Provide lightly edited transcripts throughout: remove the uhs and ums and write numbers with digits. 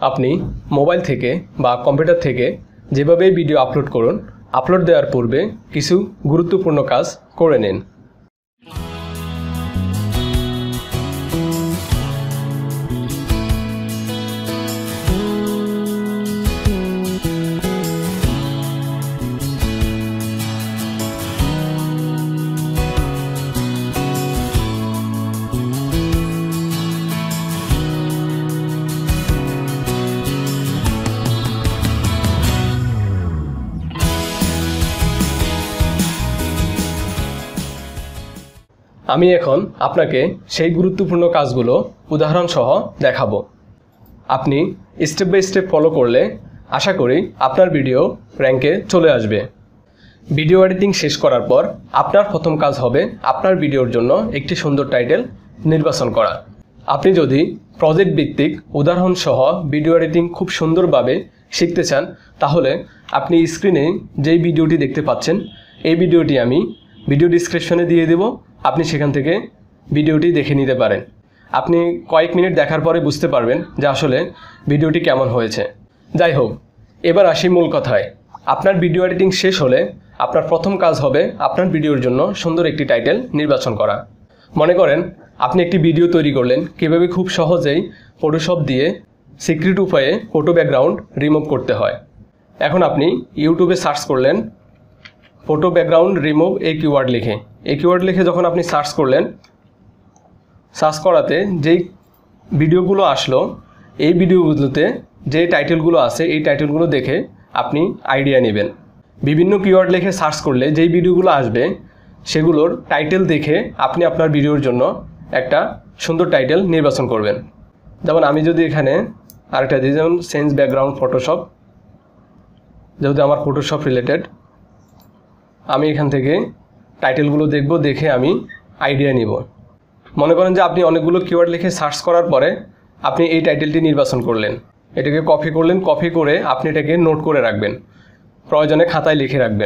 আপনি মোবাইল থেকে বা কম্পিউটার থেকে যেভাবেই ভিডিও আপলোড করুন, আপলোড দেওয়ার পূর্বে কিছু গুরুত্বপূর্ণ কাজ করে নিন। আমি এখন আপনাকে সেই গুরুত্বপূর্ণ কাজগুলো উদাহরণ সহ দেখাবো। আপনি স্টেপ বাই স্টেপ ফলো করলে আশা করি আপনার ভিডিও র্যাঙ্কে চলে আসবে। ভিডিও এডিটিং শেষ করার পর আপনার প্রথম কাজ হবে আপনার ভিডিওর জন্য একটি সুন্দর টাইটেল নির্বাচন করা। আপনি যদি প্রজেক্ট ভিত্তিক উদাহরণ সহ ভিডিও এডিটিং খুব সুন্দরভাবে শিখতে চান, তাহলে আপনি স্ক্রিনে যেই ভিডিওটি দেখতে পাচ্ছেন এই ভিডিওটি আমি ভিডিও ডিসক্রিপশনে দিয়ে দেব। আপনি সেখান থেকে ভিডিওটি দেখে নিতে পারেন। আপনি কয়েক মিনিট দেখার পরে বুঝতে পারবেন যে আসলে ভিডিওটি কেমন হয়েছে। যাই হোক, এবার আসি মূল কথায়। আপনার ভিডিও এডিটিং শেষ হলে আপনার প্রথম কাজ হবে আপনার ভিডিওর জন্য সুন্দর একটি টাইটেল নির্বাচন করা। মনে করেন আপনি একটি ভিডিও তৈরি করলেন কীভাবে খুব সহজেই ফটোশপ দিয়ে সিক্রেট উপায়ে ফটো ব্যাকগ্রাউন্ড রিমুভ করতে হয়। এখন আপনি ইউটিউবে সার্চ করলেন ফটো ব্যাকগ্রাউন্ড রিমুভ এই কিওয়ার্ড লিখে। এই কিওয়ার্ড লিখে যখন আপনি সার্চ করলেন, সার্চ করাতে যেই ভিডিওগুলো আসলো এই ভিডিওগুলোতে যে টাইটেলগুলো আছে এই টাইটেলগুলো দেখে আপনি আইডিয়া নেবেন। বিভিন্ন কিওয়ার্ড লিখে সার্চ করলে যেই ভিডিওগুলো আসবে সেগুলোর টাইটেল দেখে আপনি আপনার ভিডিওর জন্য একটা সুন্দর টাইটেল নির্বাচন করবেন। যেমন আমি যদি এখানে আরেকটা দিই, যেমন চেঞ্জ ব্যাকগ্রাউন্ড ফটোশপ, যেহেতু আমার ফটোশপ রিলেটেড, আমি এখান থেকে টাইটেলগুলো দেখব, দেখে আমি আইডিয়া নিব। মনে করেন যে আপনি অনেকগুলো কিওয়ার্ড লিখে সার্চ করার পরে আপনি এই টাইটেলটি নির্বাচন করলেন, এটাকে কপি করলেন, কপি করে আপনি এটাকে নোট করে রাখবেন, প্রয়োজনে খাতায় লিখে রাখবেন।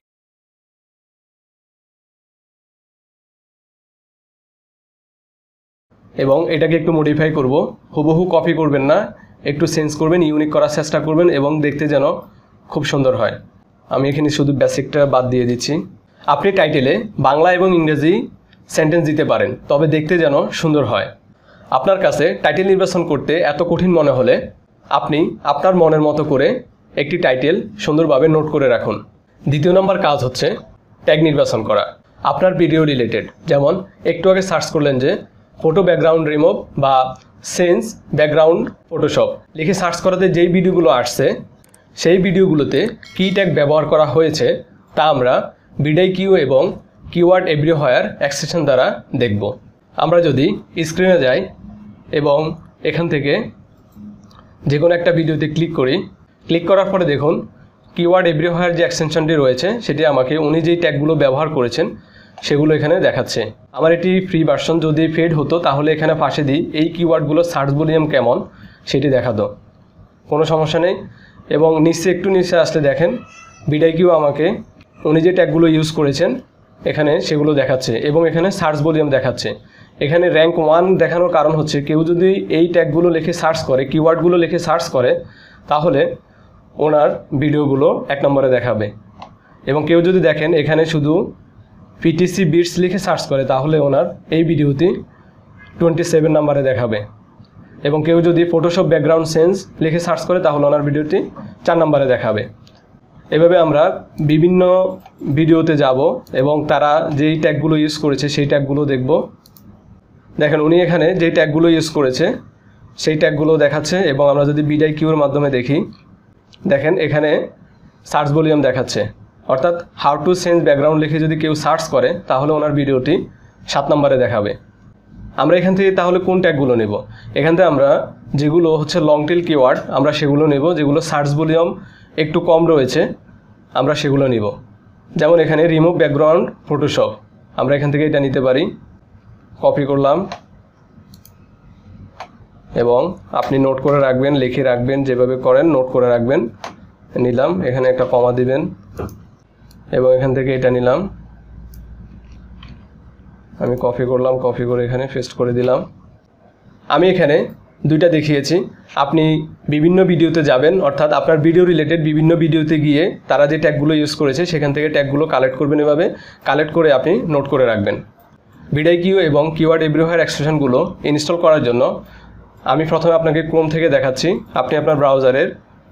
এবং এটাকে একটু মডিফাই করব, হুবহু কপি করবেন না, একটু চেঞ্জ করবেন, ইউনিক করার চেষ্টা করবেন এবং দেখতে যেন খুব সুন্দর হয়। আমি এখানে শুধু বেসিকটা বাদ দিয়ে দিচ্ছি। আপনি টাইটেলে বাংলা এবং ইংরেজি সেন্টেন্স দিতে পারেন, তবে দেখতে যেন সুন্দর হয়। আপনার কাছে টাইটেল নির্বাচন করতে এত কঠিন মনে হলে আপনি আপনার মনের মতো করে একটি টাইটেল সুন্দরভাবে নোট করে রাখুন। দ্বিতীয় নম্বর কাজ হচ্ছে ট্যাগ নির্বাচন করা আপনার ভিডিও রিলেটেড। যেমন একটু আগে সার্চ করলেন যে ফটো ব্যাকগ্রাউন্ড রিমুভ বা চেঞ্জ ব্যাকগ্রাউন্ড ফটোশপ লিখে সার্চ করাতে যেই ভিডিওগুলো আসছে সেই ভিডিওগুলোতে কী ট্যাগ ব্যবহার করা হয়েছে তা আমরা ভিডিও এবং কিওয়ার্ড এভরিহোয়ার এক্সটেনশন দ্বারা দেখব। আমরা যদি স্ক্রিনে যাই এবং এখান থেকে যে কোনো একটা ভিডিওতে ক্লিক করি, ক্লিক করার পরে দেখুন কিওয়ার্ড এভরিহোয়ার যে এক্সটেনশনটি রয়েছে সেটি আমাকে উনি যেই ট্যাগগুলো ব্যবহার করেছেন সেগুলো এখানে দেখাচ্ছে। আমার এটি ফ্রি ভার্সন, যদি পেড হতো তাহলে এখানে পাশে দিই এই কিওয়ার্ডগুলো সার্চ ভলিউম কেমন সেটি দেখাতো, কোনো সমস্যা নেই। এবং একটু নিচে আসলে দেখেন ভিডিও আমাকে উনি যে ট্যাগগুলো ইউজ করেছেন এখানে সেগুলো দেখাচ্ছে এবং এখানে সার্চ ভলিউম দেখাচ্ছে। এখানে র্যাঙ্ক 1 দেখানোর কারণ হচ্ছে কেউ যদি এই ট্যাগগুলো লিখে সার্চ করে, কিওয়ার্ডগুলো লিখে সার্চ করে, তাহলে ওনার ভিডিওগুলো 1 নম্বরে দেখাবে। এবং কেউ যদি দেখেন এখানে শুধু পিটিসি বিটস লিখে সার্চ করে, তাহলে ওনার এই ভিডিওটি 27 নম্বরে দেখাবে। এবং কেউ যদি ফটোশপ ব্যাকগ্রাউন্ড চেঞ্জ লিখে সার্চ করে তাহলে ওনার ভিডিওটি 4 নম্বরে দেখাবে। এভাবে আমরা বিভিন্ন ভিডিওতে যাব এবং তারা যেই ট্যাগগুলো ইউজ করেছে সেই ট্যাগগুলো দেখব। দেখেন উনি এখানে যেই ট্যাগগুলো ইউজ করেছে সেই ট্যাগগুলো দেখাচ্ছে। এবং আমরা যদি ভিডিওর মাধ্যমে দেখি, দেখেন এখানে সার্চ ভলিউম দেখাচ্ছে, অর্থাৎ হাউ টু চেঞ্জ ব্যাকগ্রাউন্ড লিখে যদি কেউ সার্চ করে তাহলে ওনার ভিডিওটি 7 নম্বরে দেখাবে। আমরা এখান থেকে তাহলে কোন ট্যাগগুলো নেব? এখান থেকে আমরা যেগুলো হচ্ছে লং টেল কিওয়ার্ড আমরা সেগুলো নেব, যেগুলো সার্চ ভলিউম একটু কম রয়েছে আমরা সেগুলো নিব। যেমন এখানে রিমুভ ব্যাকগ্রাউন্ড ফটোশপ, আমরা এখান থেকে এটা নিতে পারি। কপি করলাম এবং আপনি নোট করে রাখবেন, লিখে রাখবেন, যেভাবে করেন নোট করে রাখবেন। নিলাম, এখানে একটা কমা দিবেন এবং এখান থেকে এটা নিলাম, আমি কপি করলাম, কপি করে এখানে পেস্ট করে দিলাম। আমি এখানে দুইটা দেখিয়েছি। আপনি বিভিন্ন ভিডিওতে যাবেন, অর্থাৎ আপনার ভিডিও রিলেটেড বিভিন্ন ভিডিওতে গিয়ে তারা যে ট্যাগগুলো ইউজ করেছে সেখান থেকে ট্যাগগুলো কালেক্ট করবেন। এভাবে কালেক্ট করে আপনি নোট করে রাখবেন। ভিডিকিউ এবং কিওয়ার্ড এভরিওয়্যার এক্সটেনশনগুলো ইনস্টল করার জন্য আমি প্রথমে আপনাকে ক্রোম থেকে দেখাচ্ছি। আপনি আপনার ব্রাউজারের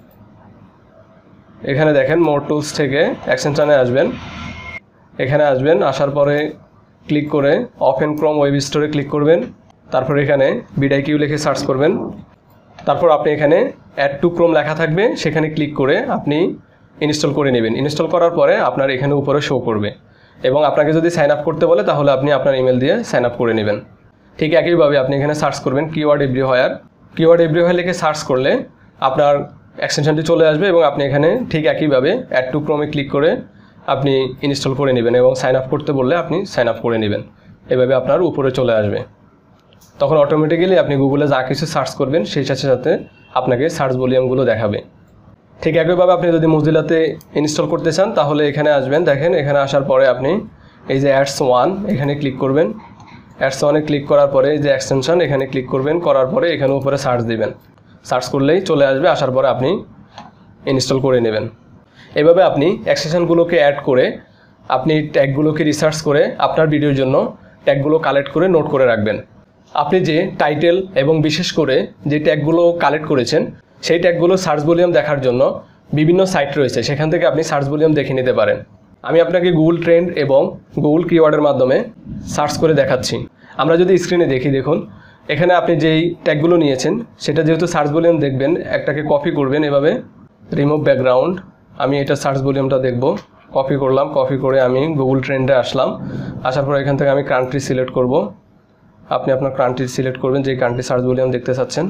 এখানে দেখেন মোর টুলস থেকে এক্সটেনশনে আসবেন। এখানে আসবেন, আসার পরে ক্লিক করে ওপেন ক্রোম ওয়েব স্টোরে ক্লিক করবেন। তারপর এখানে ভিডিকিউ লিখে সার্চ করবেন। তারপর আপনি এখানে অ্যাড টু ক্রোম লেখা থাকবে, সেখানে ক্লিক করে আপনি ইনস্টল করে নেবেন। ইনস্টল করার পরে আপনার এখানে উপরে শো করবে এবং আপনাকে যদি সাইন আপ করতে বলে তাহলে আপনি আপনার ইমেল দিয়ে সাইন আপ করে নেবেন। ঠিক একইভাবে আপনি এখানে সার্চ করবেন কিওয়ার্ড এভরিওয়্যার। কিওয়ার্ড এভরিওয়্যার লিখে সার্চ করলে আপনার এক্সটেনশনটি চলে আসবে এবং আপনি এখানে ঠিক একইভাবে অ্যাড টু ক্রোমে ক্লিক করে আপনি ইনস্টল করে নেবেন এবং সাইন আপ করতে বললে আপনি সাইন আপ করে নেবেন। এভাবে আপনার উপরে চলে আসবে। তখন অটোমেটিক্যালি আপনি গুগলে যা কিছু সার্চ করবেন সেই সাথে সাথে আপনাকে সার্চ ভলিউমগুলো দেখাবে। ঠিক একইভাবে আপনি যদি মোজিলাতে ইনস্টল করতে চান তাহলে এখানে আসবেন। দেখেন এখানে আসার পরে আপনি এই যে অ্যাডস 1 এখানে ক্লিক করবেন। অ্যাডস 1-এ ক্লিক করার পরে এই যে এক্সটেনশন এখানে ক্লিক করবেন। করার পরে এখানে উপরে সার্চ দিবেন। সার্চ করলেই চলে আসবে। আসার পরে আপনি ইনস্টল করে নেবেন। এভাবে আপনি এক্সটেনশনগুলোকে অ্যাড করে আপনি ট্যাগগুলোকে রিসার্চ করে আপনার ভিডিওর জন্য ট্যাগগুলো কালেক্ট করে নোট করে রাখবেন। আপনি যে টাইটেল এবং বিশেষ করে যে ট্যাগগুলো কালেক্ট করেছেন সেই ট্যাগগুলো সার্চ ভলিউম দেখার জন্য বিভিন্ন সাইট রয়েছে, সেখান থেকে আপনি সার্চ ভলিউম দেখে নিতে পারেন। আমি আপনাকে গুগল ট্রেন্ড এবং গুগল কিওয়ার্ডের মাধ্যমে সার্চ করে দেখাচ্ছি। আমরা যদি স্ক্রিনে দেখি, দেখুন এখানে আপনি যেই ট্যাগগুলো নিয়েছেন সেটা যেহেতু সার্চ ভলিউম দেখবেন, একটাকে কপি করবেন। এভাবে রিমুভ ব্যাকগ্রাউন্ড, আমি এটা সার্চ ভলিউমটা দেখব। কপি করলাম, কপি করে আমি গুগল ট্রেন্ডে আসলাম। আসার পর এখান থেকে আমি কান্ট্রি সিলেক্ট করব। আপনি আপনার কান্ট্রি সিলেক্ট করবেন, যে কান্ট্রি সার্চ ভলিউম দেখতে চাচ্ছেন।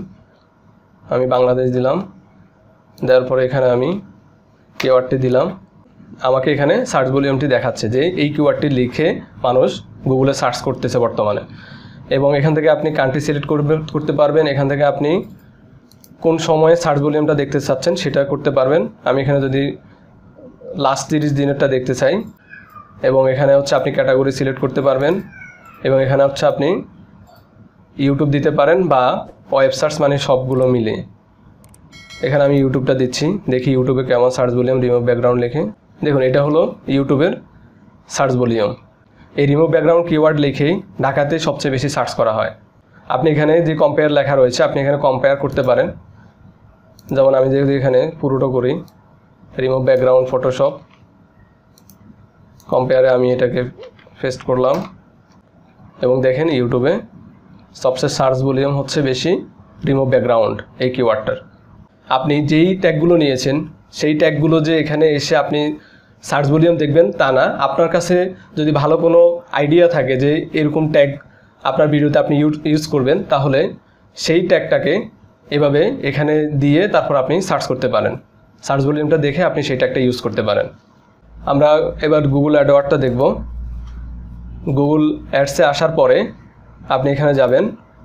আমি বাংলাদেশ দিলাম। দেওয়ার পরে এখানে আমি কিওয়ার্ডটি দিলাম। আমাকে এখানে সার্চ ভলিউমটি দেখাচ্ছে যে এই কিওয়ার্ডটি লিখে মানুষ গুগলে সার্চ করতেছে বর্তমানে। এবং এখান থেকে আপনি কান্ট্রি সিলেক্ট করতে পারবেন। এখান থেকে আপনি কোন সময়ে সার্চ ভলিউমটা দেখতে চাচ্ছেন সেটা করতে পারবেন। আমি এখানে যদি লাস্ট 30 দিনেরটা দেখতে চাই, এবং এখানে হচ্ছে আপনি ক্যাটাগরি সিলেক্ট করতে পারবেন। এবং এখানে হচ্ছে আপনি ইউটিউব দিতে পারেন বা ওয়েব সার্চ, মানে সবগুলো মিলে। এখানে আমি ইউটিউবটা দিচ্ছি, দেখি ইউটিউবে কেমন সার্চ ভলিউম। রিমুভ ব্যাকগ্রাউন্ড লিখে দেখুন এটা হলো ইউটিউবের সার্চ ভলিউম। এই রিমুভ ব্যাকগ্রাউন্ড কিওয়ার্ড লিখেই ঢাকাতে সবচেয়ে বেশি সার্চ করা হয়। আপনি এখানে যে কম্পেয়ার লেখা রয়েছে আপনি এখানে কম্পেয়ার করতে পারেন। যেমন আমি যদি এখানে পুরোটা করি রিমুভ ব্যাকগ্রাউন্ড ফটোশপ, কম্পেয়ারে আমি এটাকে পেস্ট করলাম এবং দেখেন ইউটিউবে সবচেয়ে সার্চ ভলিউম হচ্ছে বেশি রিমুভ ব্যাকগ্রাউন্ড এই কিওয়ার্ডটার। আপনি যেই ট্যাগগুলো নিয়েছেন সেই ট্যাগগুলো যে এখানে এসে আপনি সার্চ ভলিউম দেখবেন তা না। আপনার কাছে যদি ভালো কোনো আইডিয়া থাকে যে এরকম ট্যাগ আপনার ভিডিওতে আপনি ইউজ করবেন, তাহলে সেই ট্যাগটাকে এভাবে এখানে দিয়ে তারপর আপনি সার্চ করতে পারেন। সার্চ ভলিউমটা দেখে আপনি সেই ট্যাগটা ইউজ করতে পারেন। আমরা এবার গুগল অ্যাডওয়ার্ডটা দেখব। গুগল অ্যাডসে আসার পরে আপনি এখানে যাবেন।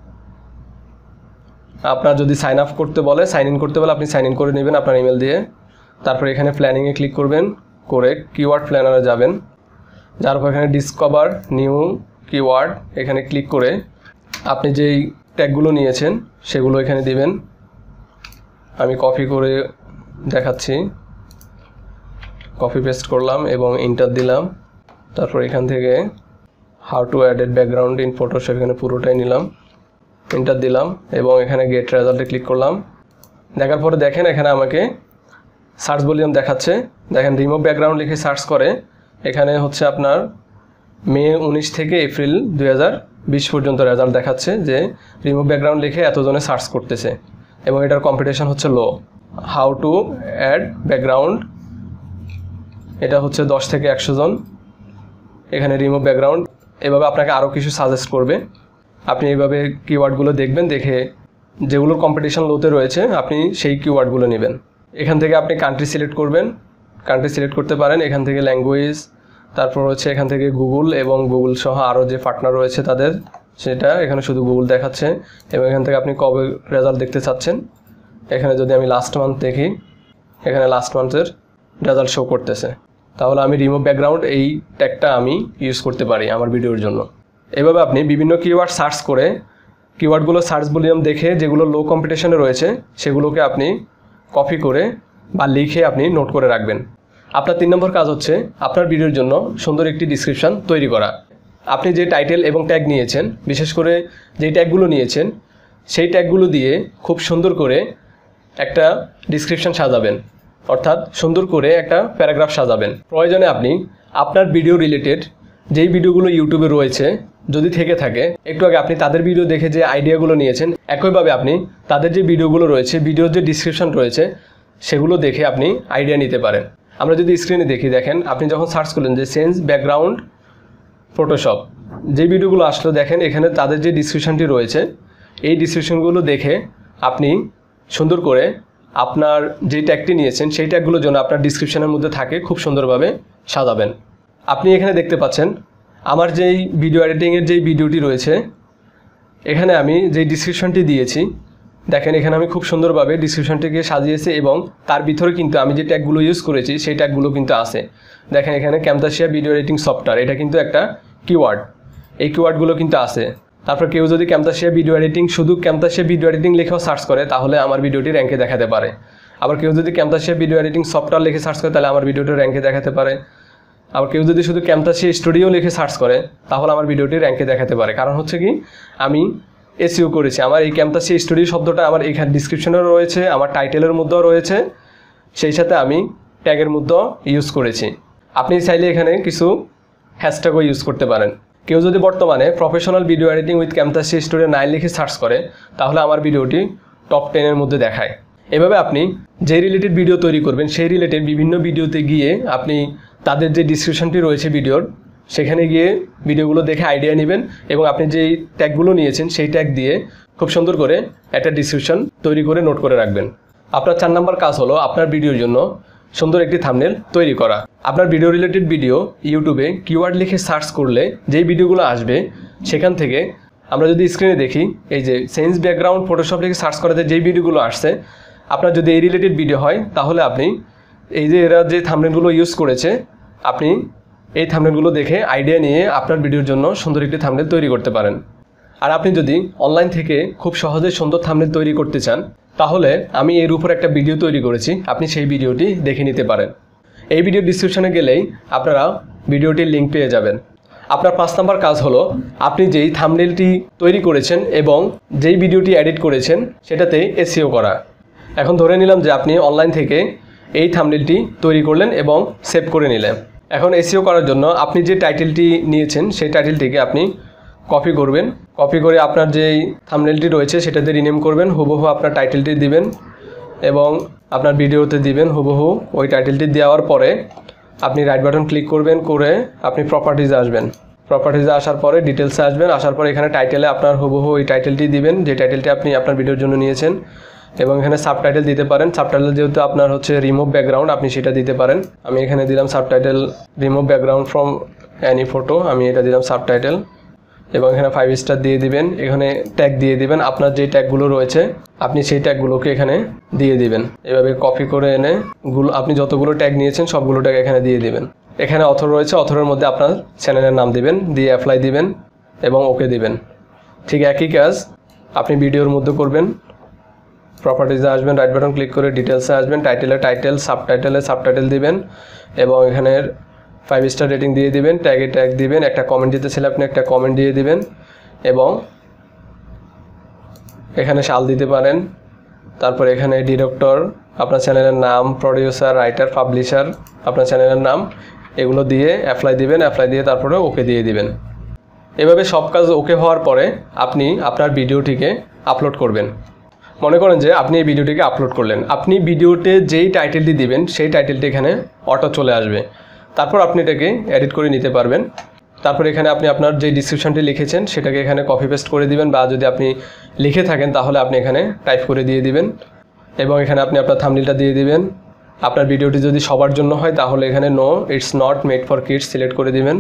আপনার যদি সাইন আপ করতে বলে, সাইন ইন করতে বলে আপনি সাইন ইন করে নেবেন আপনার ইমেল দিয়ে। তারপর এখানে প্ল্যানিংয়ে ক্লিক করবেন, করে কিওয়ার্ড প্ল্যানারে যাবেন। যার পর এখানে ডিসকভার নিউ কিওয়ার্ড এখানে ক্লিক করে আপনি যেই ট্যাগগুলো নিয়েছেন সেগুলো এখানে দিবেন। আমি কপি করে দেখাচ্ছি, কপি পেস্ট করলাম এবং এন্টার দিলাম। তারপর এখান থেকে how to add background in Photoshop এখানে পুরোটাই নিলাম, এন্টার দিলাম এবং এখানে গেট রেজাল্টে ক্লিক করলাম। দেখার পরে দেখেন এখানে আমাকে সার্চ ভলিউম দেখাচ্ছে। দেখেন রিমুভ ব্যাকগ্রাউন্ড লিখে সার্চ করে এখানে হচ্ছে আপনার মে 19 থেকে এপ্রিল 2020 পর্যন্ত রেজাল্ট দেখাচ্ছে যে রিমুভ ব্যাকগ্রাউন্ড লিখে এতজনে সার্চ করতেছে এবং এটার কম্পিটিশন হচ্ছে low. How to add background এটা হচ্ছে 10 থেকে 100 জন। এখানে রিমুভ ব্যাকগ্রাউন্ড এভাবে আপনাকে আরও কিছু সাজেস্ট করবে। আপনি এইভাবে কিওয়ার্ডগুলো দেখবেন, দেখে যেগুলোর কম্পিটিশন লোতে রয়েছে আপনি সেই কিওয়ার্ডগুলো নেবেন। এখান থেকে আপনি কান্ট্রি সিলেক্ট করবেন, কান্ট্রি সিলেক্ট করতে পারেন। এখান থেকে ল্যাঙ্গুয়েজ, তারপর হচ্ছে এখান থেকে গুগল এবং গুগল সহ আরও যে পার্টনার রয়েছে তাদের, সেটা এখানে শুধু গুগল দেখাচ্ছে। এবং এখান থেকে আপনি কবে রেজাল্ট দেখতে চাচ্ছেন, এখানে যদি আমি লাস্ট মান্থ দেখি এখানে লাস্ট মান্থের রেজাল্ট শো করতেছে। তাহলে আমি রিমুভ ব্যাকগ্রাউন্ড এই ট্যাগটা আমি ইউজ করতে পারি আমার ভিডিওর জন্য। এভাবে আপনি বিভিন্ন কিওয়ার্ড সার্চ করে কিওয়ার্ডগুলো সার্চ ভলিউম দেখে যেগুলো লো কম্পিটিশনে রয়েছে সেগুলোকে আপনি কপি করে বা লিখে আপনি নোট করে রাখবেন। আপনার 3 নম্বর কাজ হচ্ছে আপনার ভিডিওর জন্য সুন্দর একটি ডিসক্রিপশন তৈরি করা। আপনি যে টাইটেল এবং ট্যাগ নিয়েছেন, বিশেষ করে যেই ট্যাগগুলো নিয়েছেন সেই ট্যাগগুলো দিয়ে খুব সুন্দর করে একটা ডিসক্রিপশন সাজাবেন, অর্থাৎ সুন্দর করে একটা প্যারাগ্রাফ সাজাবেন। প্রয়োজনে আপনি আপনার ভিডিও রিলেটেড যেই ভিডিওগুলো ইউটিউবে রয়েছে যদি থেকে থাকে, একটু আগে আপনি তাদের ভিডিও দেখে যে আইডিয়াগুলো নিয়েছেন, একইভাবে আপনি তাদের যে ভিডিওগুলো রয়েছে, ভিডিওর যে ডিসক্রিপশন রয়েছে সেগুলো দেখে আপনি আইডিয়া নিতে পারেন। আমরা যদি স্ক্রিনে দেখি, দেখেন আপনি যখন সার্চ করলেন যে চেঞ্জ ব্যাকগ্রাউন্ড ফটোশপ, যে ভিডিওগুলো আসলো দেখেন এখানে তাদের যে ডিসক্রিপশনটি রয়েছে এই ডিসক্রিপশনগুলো দেখে আপনি সুন্দর করে আপনার যে ট্যাগটি নিয়েছেন সেই ট্যাগগুলো যেন আপনার ডিসক্রিপশনের মধ্যে থাকে খুব সুন্দরভাবে সাজাবেন। আপনি এখানে দেখতে পাচ্ছেন আমার যেই ভিডিও এডিটিংয়ের যেই ভিডিওটি রয়েছে এখানে আমি যেই ডিসক্রিপশনটি দিয়েছি, দেখেন এখানে আমি খুব সুন্দরভাবে ডিসক্রিপশনটিকে সাজিয়েছি এবং তার ভিতরে কিন্তু আমি যে ট্যাগগুলো ইউজ করেছি সেই ট্যাগগুলো কিন্তু আছে। দেখেন এখানে ক্যামতাসিয়া ভিডিও এডিটিং সফটওয়্যার, এটা কিন্তু একটা কিওয়ার্ড, এই কিওয়ার্ডগুলো কিন্তু আছে। তারপর কেউ যদি ক্যামতাসিয়া ভিডিও এডিটিং শুধু ক্যামতাসিয়া ভিডিও এডিটিং লিখেও সার্চ করে তাহলে আমার ভিডিওটি র্যাঙ্কে দেখাতে পারে। আবার কেউ যদি ক্যামতাসিয়া ভিডিও এডিটিং সফটওয়্যার লিখে সার্চ করে তাহলে আমার ভিডিওটি র্যাঙ্কে দেখাতে পারে। আবার কেউ যদি শুধু ক্যামতাসিয়া স্টুডিও লিখে সার্চ করে তাহলে আমার ভিডিওটি র্যাঙ্কে দেখাতে পারে। কারণ হচ্ছে কি, আমি এসইও করেছি, আমার এই ক্যামতাসিয়া স্টুডিও শব্দটা আমার এখানে ডিসক্রিপশনেও রয়েছে, আমার টাইটেলের মধ্যেও রয়েছে, সেই সাথে আমি ট্যাগের মধ্যেও ইউজ করেছি। আপনি চাইলে এখানে কিছু হ্যাশট্যাগও ইউজ করতে পারেন। কেউ যদি বর্তমানে professional video editing with Camtasia studio 9 লিখে সার্চ করে তাহলে আমার ভিডিওটি টপ 10-এর মধ্যে দেখায়। এভাবে আপনি যে রিলেটেড ভিডিও তৈরি করবেন সেই রিলেটেড বিভিন্ন ভিডিওতে গিয়ে আপনি তাদের যে ডিসক্রিপশনটি রয়েছে ভিডিওর সেখানে গিয়ে ভিডিওগুলো দেখে আইডিয়া নেবেন এবং আপনি যেই ট্যাগগুলো নিয়েছেন সেই ট্যাগ দিয়ে খুব সুন্দর করে একটা ডিসক্রিপশন তৈরি করে নোট করে রাখবেন। আপনার 4 নম্বর কাজ হলো আপনার ভিডিওর জন্য সুন্দর একটি থাম্বনেল তৈরি করা। আপনার ভিডিও রিলেটেড ভিডিও ইউটিউবে কিওয়ার্ড লিখে সার্চ করলে যেই ভিডিওগুলো আসবে সেখান থেকে আমরা যদি স্ক্রিনে দেখি, এই যে চেঞ্জ ব্যাকগ্রাউন্ড ফটোশপ লিখে সার্চ করাতে যেই ভিডিওগুলো আসছে, আপনার যদি এই রিলেটেড ভিডিও হয় তাহলে আপনি এই যে এরা যে থাম্বনেলগুলো ইউজ করেছে আপনি এই থাম্বনেলগুলো দেখে আইডিয়া নিয়ে আপনার ভিডিওর জন্য সুন্দর একটি থাম্বনেল তৈরি করতে পারেন। আর আপনি যদি অনলাইন থেকে খুব সহজে সুন্দর থাম্বনেল তৈরি করতে চান তাহলে আমি এর উপর একটা ভিডিও তৈরি করেছি, আপনি সেই ভিডিওটি দেখে নিতে পারেন। এই ভিডিও ডিসক্রিপশনে গেলেই আপনারা ভিডিওটির লিঙ্ক পেয়ে যাবেন। আপনার 5 নম্বর কাজ হলো আপনি যেই থাম্বনেলটি তৈরি করেছেন এবং যেই ভিডিওটি এডিট করেছেন সেটাতে এসইও করা। এখন ধরে নিলাম যে আপনি অনলাইন থেকে এই থাম্বনেলটি তৈরি করলেন এবং সেভ করে নিলেন। এখন এসইও করার জন্য আপনি যে টাইটেলটি নিয়েছেন সেই টাইটেলটিকে আপনি কপি করবেন, কপি করে আপনার যেই থাম্বনেলটি রয়েছে সেটাতে রিনেম করবেন, হুবহু আপনার টাইটেলটি দিবেন এবং আপনার ভিডিওতে দিবেন হুবহু ওই টাইটেলটি দেওয়ার পরে আপনি রাইট বাটন ক্লিক করবেন, করে আপনি প্রপার্টিজে আসবেন, প্রপার্টিজে আসার পরে ডিটেলসে আসবেন, আসার পরে এখানে টাইটেলে আপনার হুবহু ওই টাইটেলটি দিবেন যে টাইটেলটি আপনি আপনার ভিডিওর জন্য নিয়েছেন এবং এখানে সাবটাইটেল দিতে পারেন। সাবটাইটেল যেহেতু আপনার হচ্ছে রিমুভ ব্যাকগ্রাউন্ড আপনি সেটা দিতে পারেন। আমি এখানে দিলাম subtitle remove background from any photo, আমি এটা দিলাম সাবটাইটেল এবং এখানে 5 স্টার দিয়ে দিবেন। এখানে ট্যাগ দিয়ে দিবেন, আপনার যে ট্যাগগুলো রয়েছে আপনি সেই ট্যাগগুলোকে এখানে দিয়ে দিবেন। এভাবে কপি করে এনে আপনি যতগুলো ট্যাগ নিয়েছেন সবগুলো ট্যাগ এখানে দিয়ে দিবেন। এখানে অথর রয়েছে, অথরের মধ্যে আপনার চ্যানেলের নাম দিবেন, দিয়ে অ্যাপ্লাই দিবেন এবং ওকে দিবেন। ঠিক একই কাজ আপনি ভিডিওর মধ্যে করবেন। প্রপার্টিজে আসবেন, রাইট বাটন ক্লিক করে ডিটেলসে আসবেন, টাইটেলে টাইটেল, সাবটাইটেলে সাবটাইটেল দিবেন এবং এখানের 5 স্টার রেটিং দিয়ে দিবেন, ট্যাগে ট্যাগ দিবেন, একটা কমেন্ট দিতে ছিল আপনি একটা কমেন্ট দিয়ে দিবেন এবং এখানে সাল দিতে পারেন। তারপর এখানে ডিরেক্টর, আপনার চ্যানেলের নাম, প্রডিউসার, রাইটার, পাবলিশার, আপনার চ্যানেলের নাম, এগুলো দিয়ে অ্যাপ্লাই দিবেন, অ্যাপ্লাই দিয়ে তারপরে ওকে দিয়ে দিবেন। এভাবে সব কাজ ওকে হওয়ার পরে আপনি আপনার ভিডিওটিকে আপলোড করবেন। মনে করেন যে আপনি এই ভিডিওটিকে আপলোড করলেন, আপনি ভিডিওতে যেই টাইটেলটি দিবেন সেই টাইটেলটি এখানে অটো চলে আসবে, তারপর আপনি এটাকে এডিট করে নিতে পারবেন। তারপর এখানে আপনি আপনার যে ডিসক্রিপশনটি লিখেছেন সেটাকে এখানে কপি পেস্ট করে দিবেন, বা যদি আপনি লিখে থাকেন তাহলে আপনি এখানে টাইপ করে দিয়ে দিবেন এবং এখানে আপনি আপনার থাম্বনেলটা দিয়ে দিবেন। আপনার ভিডিওটি যদি সবার জন্য হয় তাহলে এখানে no it's not made for kids select করে দিবেন।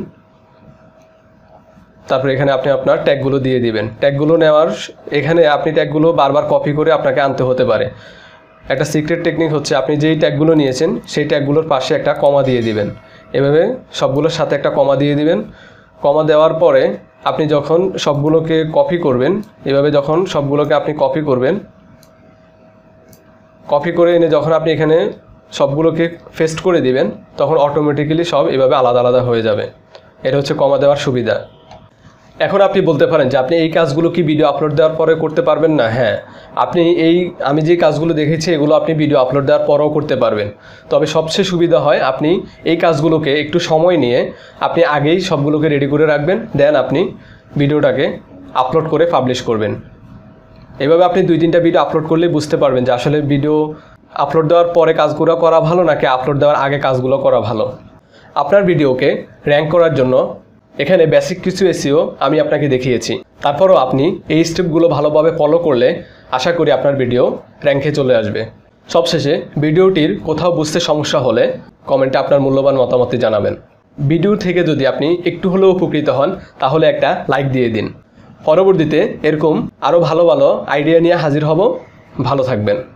তারপর এখানে আপনি আপনার ট্যাগগুলো দিয়ে দিবেন। ট্যাগগুলো নেওয়ার এখানে আপনি ট্যাগগুলো বারবার কপি করে আপনাকে আনতে হতে পারে। একটা সিক্রেট টেকনিক হচ্ছে আপনি যেই ট্যাগগুলো নিয়েছেন সেই ট্যাগগুলোর পাশে একটা কমা দিয়ে দিবেন। এভাবে সবগুলোর সাথে একটা কমা দিয়ে দিবেন। কমা দেওয়ার পরে আপনি যখন সবগুলোকে কপি করবেন, এভাবে যখন সবগুলোকে আপনি কপি করবেন, কপি করে এনে যখন আপনি এখানে সবগুলোকে পেস্ট করে দিবেন, তখন অটোমেটিক্যালি সব এভাবে আলাদা আলাদা হয়ে যাবে। এটা হচ্ছে কমা দেওয়ার সুবিধা। এখন আপনি বলতে পারেন যে আপনি এই কাজগুলো কি ভিডিও আপলোড দেওয়ার পরে করতে পারবেন না? হ্যাঁ, আপনি আমি যে কাজগুলো দেখেছি এগুলো আপনি ভিডিও আপলোড দেওয়ার পরেও করতে পারবেন। তবে সবচেয়ে সুবিধা হয় আপনি এই কাজগুলোকে একটু সময় নিয়ে আপনি আগেই সবগুলোকে রেডি করে রাখবেন, দেন আপনি ভিডিওটাকে আপলোড করে পাবলিশ করবেন। এভাবে আপনি 2-3টা ভিডিও আপলোড করলেই বুঝতে পারবেন যে আসলে ভিডিও আপলোড দেওয়ার পরে কাজগুলো করা ভালো নাকি আপলোড দেওয়ার আগে কাজগুলো করা ভালো। আপনার ভিডিওকে র্যাঙ্ক করার জন্য এখানে বেসিক কিছু এসইও আমি আপনাকে দেখিয়েছি। তারপরও আপনি এই স্টেপগুলো ভালোভাবে ফলো করলে আশা করি আপনার ভিডিও র্যাঙ্কে চলে আসবে। সবশেষে ভিডিওটির কোথাও বুঝতে সমস্যা হলে কমেন্টে আপনার মূল্যবান মতামতটি জানাবেন। ভিডিও থেকে যদি আপনি একটু হলেও উপকৃত হন তাহলে একটা লাইক দিয়ে দিন। পরবর্তীতে এরকম আরও ভালো ভালো আইডিয়া নিয়ে হাজির হব। ভালো থাকবেন।